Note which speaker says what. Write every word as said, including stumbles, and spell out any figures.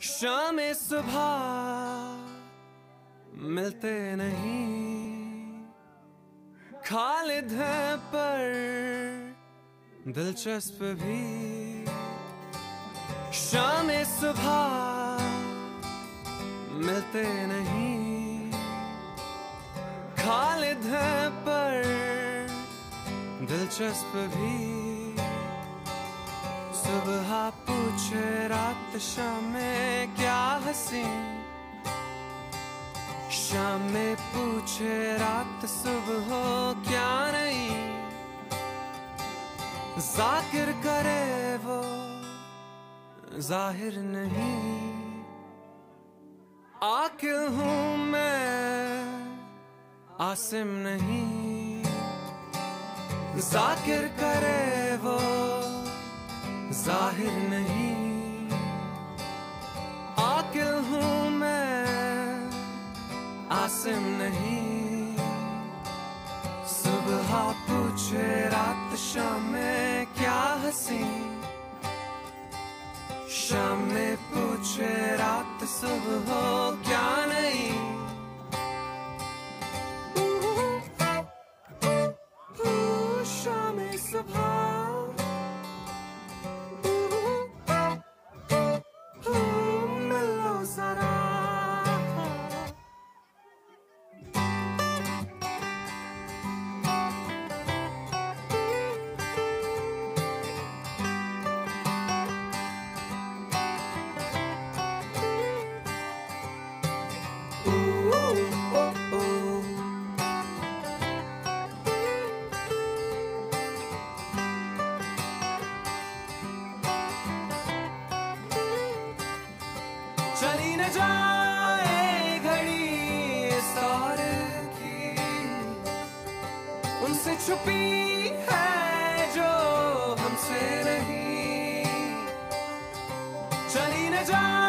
Speaker 1: शाम सुबह मिलते नहीं, खालिद है पर दिलचस्प भी। शाम सुबह मिलते नहीं, खालिद है पर दिलचस्प भी। सुबह पूछे रात शाम में क्या हंसी, शाम में पूछे रात सुबह हो क्या नहीं। जाकिर करे वो जाहिर नहीं, आकिल हूँ मैं आसिम नहीं। जाकिर करे वो जाहिर नहीं, आकिल हूँ मैं आसिम नहीं। सुबह पूछे रात शाम में क्या हंसी, शाम में पूछे रात सुबह हो क्या नहीं। शाम सुबह चली न जाए घड़ी इस दौर की, उनसे छुपी है जो हमसे नहीं। चली न जाए